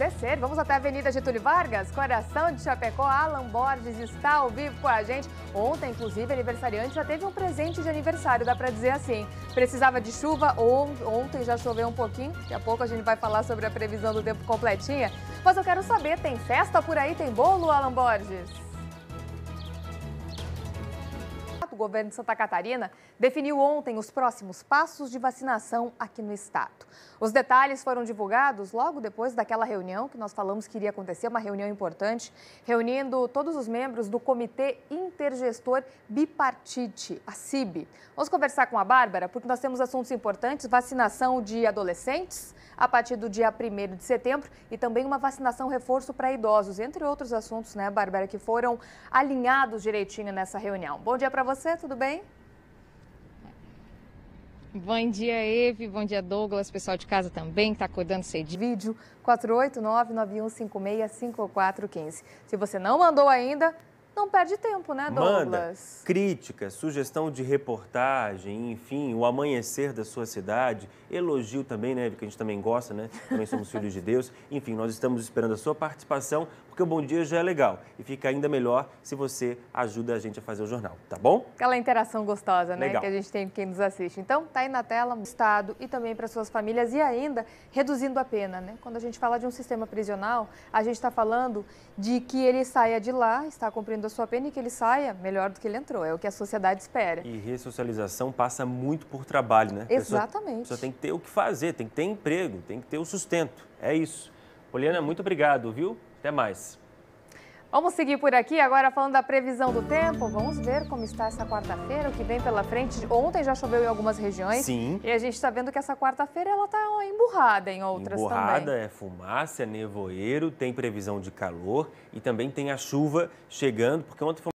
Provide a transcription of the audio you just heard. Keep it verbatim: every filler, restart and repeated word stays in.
descer. Vamos até a Avenida Getúlio Vargas, coração de Chapecó. Alan Borges está ao vivo com a gente. Ontem, inclusive, aniversariante já teve um presente de aniversário, dá para dizer assim. Precisava de chuva, ontem já choveu um pouquinho. Daqui a pouco a gente vai falar sobre a previsão do tempo completinha. Mas eu quero saber, tem festa por aí? Tem bolo, Alan Borges? O governo de Santa Catarina definiu ontem os próximos passos de vacinação aqui no estado. Os detalhes foram divulgados logo depois daquela reunião que nós falamos que iria acontecer, uma reunião importante, reunindo todos os membros do Comitê Intergestor Bipartite, a C I B. Vamos conversar com a Bárbara, porque nós temos assuntos importantes, vacinação de adolescentes a partir do dia primeiro de setembro e também uma vacinação reforço para idosos, entre outros assuntos, né, Bárbara, que foram alinhados direitinho nessa reunião. Bom dia para você, tudo bem? Bom dia, Eve. Bom dia, Douglas. Pessoal de casa também, que está acordando cedinho. Vídeo quatro oito nove, nove um cinco seis, cinco quatro um cinco. Se você não mandou ainda, não perde tempo, né, Douglas? Manda crítica, sugestão de reportagem, enfim, o amanhecer da sua cidade, elogio também, né, que a gente também gosta, né? Também somos filhos de Deus. Enfim, nós estamos esperando a sua participação, porque o Bom Dia já é legal e fica ainda melhor se você ajuda a gente a fazer o jornal, tá bom? Aquela interação gostosa, né, legal. que a gente tem com quem nos assiste. Então, tá aí na tela, o Estado e também para suas famílias e ainda reduzindo a pena, né? Quando a gente fala de um sistema prisional, a gente está falando de que ele saia de lá, está cumprindo a sua pena e que ele saia melhor do que ele entrou. É o que a sociedade espera. E ressocialização passa muito por trabalho, né? Exatamente. A pessoa tem que ter o que fazer, tem que ter emprego, tem que ter o sustento. É isso. Poliana, muito obrigado, viu? Até mais. Vamos seguir por aqui, agora falando da previsão do tempo. Vamos ver como está essa quarta-feira, o que vem pela frente. Ontem já choveu em algumas regiões. Sim. E a gente está vendo que essa quarta-feira ela está emburrada em outras emburrada, também. Emburrada, é fumaça, é nevoeiro, tem previsão de calor e também tem a chuva chegando, porque ontem foi